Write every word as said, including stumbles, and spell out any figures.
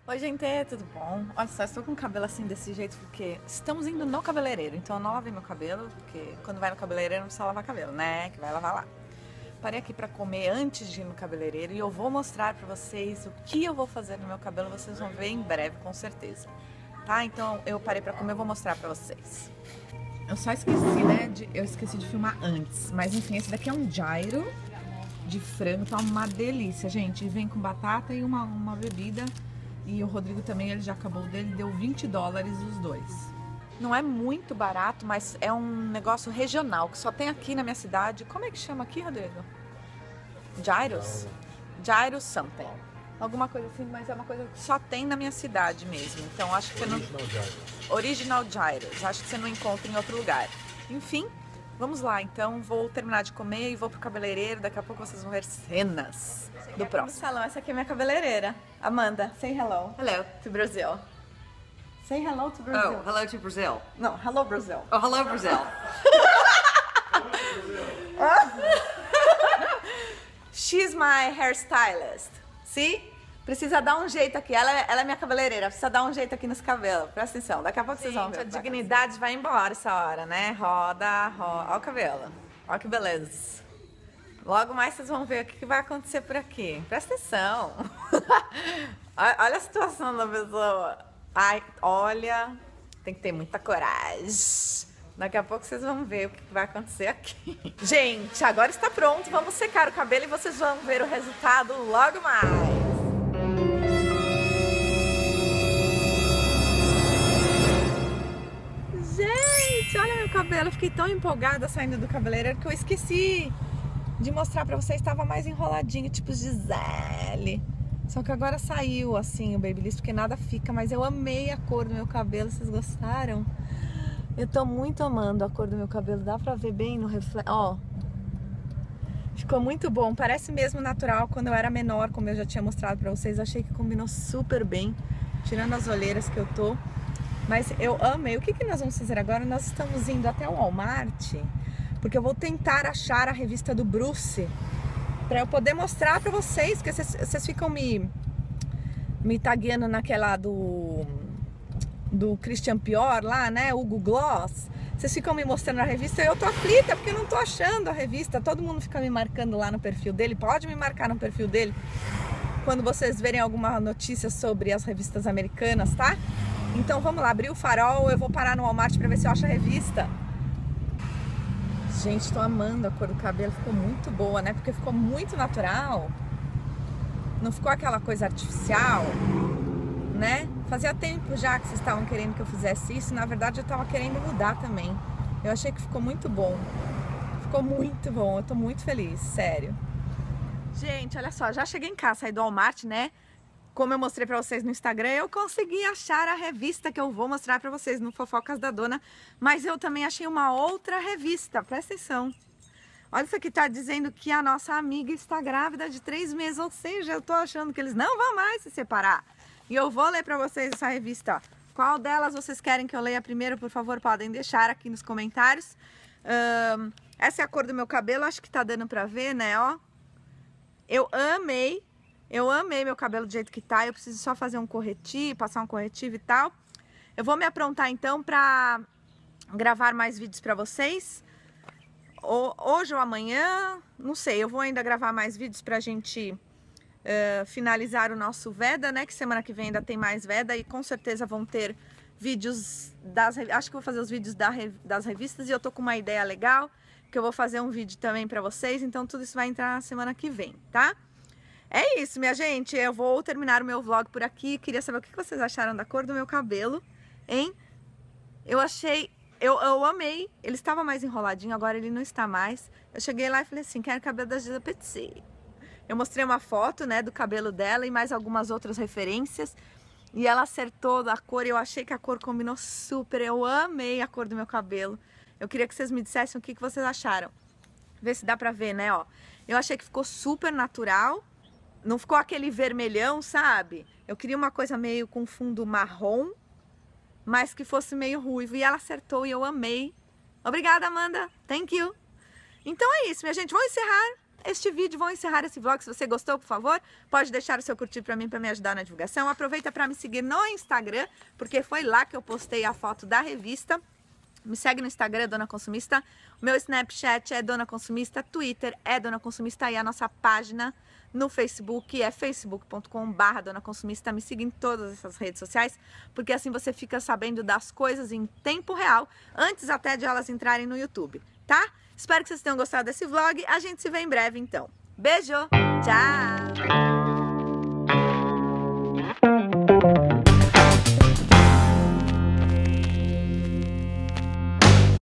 Oi, gente, tudo bom? Olha só, estou com o cabelo assim desse jeito porque estamos indo no cabeleireiro, então eu não lavei meu cabelo, porque quando vai no cabeleireiro não precisa lavar cabelo, né? Que vai lavar lá. Parei aqui pra comer antes de ir no cabeleireiro e eu vou mostrar pra vocês o que eu vou fazer no meu cabelo, vocês vão ver em breve, com certeza. Tá? Então eu parei pra comer, eu vou mostrar pra vocês. Eu só esqueci, né? De, eu esqueci de filmar antes, mas enfim, esse daqui é um gyro de frango, tá uma delícia, gente. Vem com batata e uma, uma bebida. E o Rodrigo também, ele já acabou dele, deu vinte dólares os dois. Não é muito barato, mas é um negócio regional, que só tem aqui na minha cidade. Como é que chama aqui, Rodrigo? Gyros? Gyros something. Alguma coisa assim, mas é uma coisa que só tem na minha cidade mesmo. Então acho que você não... Original Gyros. Acho que você não encontra em outro lugar. Enfim, vamos lá. Então vou terminar de comer e vou pro cabeleireiro. Daqui a pouco vocês vão ver cenas do próximo salão. Essa aqui é minha cabeleireira. Amanda, say hello. Hello. To Brazil. Say hello to Brazil. Oh, hello to Brazil. No, hello Brazil. Oh, hello Brazil. She's my hairstylist. See? Precisa dar um jeito aqui. Ela, ela é minha cabeleireira. Precisa dar um jeito aqui nos cabelos. Presta atenção. Daqui a pouco Gente, vocês vão ver. A dignidade vai embora essa hora, né? Roda, roda. Olha o cabelo. Olha que beleza. Logo mais vocês vão ver o que vai acontecer por aqui. Presta atenção. Olha a situação da pessoa. Ai, olha, tem que ter muita coragem. Daqui a pouco vocês vão ver o que vai acontecer aqui. Gente, agora está pronto. Vamos secar o cabelo e vocês vão ver o resultado logo mais. Gente, olha meu cabelo. Eu fiquei tão empolgada saindo do cabeleireiro que eu esqueci de mostrar pra vocês, estava mais enroladinho, tipo Gisele. Só que agora saiu assim o Babyliss, porque nada fica, mas eu amei a cor do meu cabelo, vocês gostaram? Eu tô muito amando a cor do meu cabelo, dá pra ver bem no reflexo, ó. Ficou muito bom, parece mesmo natural quando eu era menor, como eu já tinha mostrado pra vocês, achei que combinou super bem, tirando as olheiras que eu tô. Mas eu amei. O que que nós vamos fazer agora? Nós estamos indo até o Walmart, porque eu vou tentar achar a revista do Bruce para eu poder mostrar para vocês, porque vocês ficam me me tagueando naquela do do Christian Pior lá, né, o Google Gloss. Vocês ficam me mostrando a revista e eu tô aflita porque eu não tô achando a revista. Todo mundo fica me marcando lá no perfil dele. Pode me marcar no perfil dele quando vocês verem alguma notícia sobre as revistas americanas, tá? Então vamos lá, abrir o farol, eu vou parar no Walmart para ver se eu acho a revista. Gente, tô amando a cor do cabelo, ficou muito boa, né? Porque ficou muito natural. Não ficou aquela coisa artificial, né? Fazia tempo já que vocês estavam querendo que eu fizesse isso. Na verdade, eu tava querendo mudar também. Eu achei que ficou muito bom. Ficou muito bom, eu tô muito feliz, sério. Gente, olha só, já cheguei em casa, saí do Walmart, né? Como eu mostrei pra vocês no Instagram, eu consegui achar a revista que eu vou mostrar pra vocês no Fofocas da Dona. Mas eu também achei uma outra revista, presta atenção. Olha isso aqui, tá dizendo que a nossa amiga está grávida de três meses. Ou seja, eu tô achando que eles não vão mais se separar. E eu vou ler pra vocês essa revista. Qual delas vocês querem que eu leia primeiro? Por favor, podem deixar aqui nos comentários. Um, essa é a cor do meu cabelo, acho que tá dando pra ver, né, ó. Eu amei. Eu amei meu cabelo do jeito que tá, eu preciso só fazer um corretivo, passar um corretivo e tal. Eu vou me aprontar então pra gravar mais vídeos pra vocês. Hoje ou amanhã, não sei, eu vou ainda gravar mais vídeos pra gente uh, finalizar o nosso Veda, né? Que semana que vem ainda tem mais Veda e com certeza vão ter vídeos das... Acho que vou fazer os vídeos da, das revistas e eu tô com uma ideia legal, que eu vou fazer um vídeo também pra vocês, então tudo isso vai entrar na semana que vem, tá? É isso, minha gente, eu vou terminar o meu vlog por aqui. Queria saber o que vocês acharam da cor do meu cabelo, hein? Eu achei, eu, eu amei. Ele estava mais enroladinho, agora ele não está mais. Eu cheguei lá e falei assim, quero cabelo da Gisa Petit. Eu mostrei uma foto, né, do cabelo dela e mais algumas outras referências. E ela acertou a cor, eu achei que a cor combinou super. Eu amei a cor do meu cabelo. Eu queria que vocês me dissessem o que vocês acharam. Vê se dá pra ver, né, ó. Eu achei que ficou super natural. Não ficou aquele vermelhão, sabe? Eu queria uma coisa meio com fundo marrom, mas que fosse meio ruivo. E ela acertou e eu amei. Obrigada, Amanda. Thank you. Então é isso, minha gente. Vou encerrar. este vídeo, vou encerrar esse vlog. Se você gostou, por favor, pode deixar o seu curtir pra mim, pra me ajudar na divulgação. Aproveita pra me seguir no Instagram, porque foi lá que eu postei a foto da revista. Me segue no Instagram, Dona Consumista. O meu Snapchat é Dona Consumista, Twitter é Dona Consumista e a nossa página no Facebook é facebook ponto com barra Dona Consumista. Me siga em todas essas redes sociais, porque assim você fica sabendo das coisas em tempo real, antes até de elas entrarem no YouTube, tá? Espero que vocês tenham gostado desse vlog. A gente se vê em breve, então. Beijo! Tchau!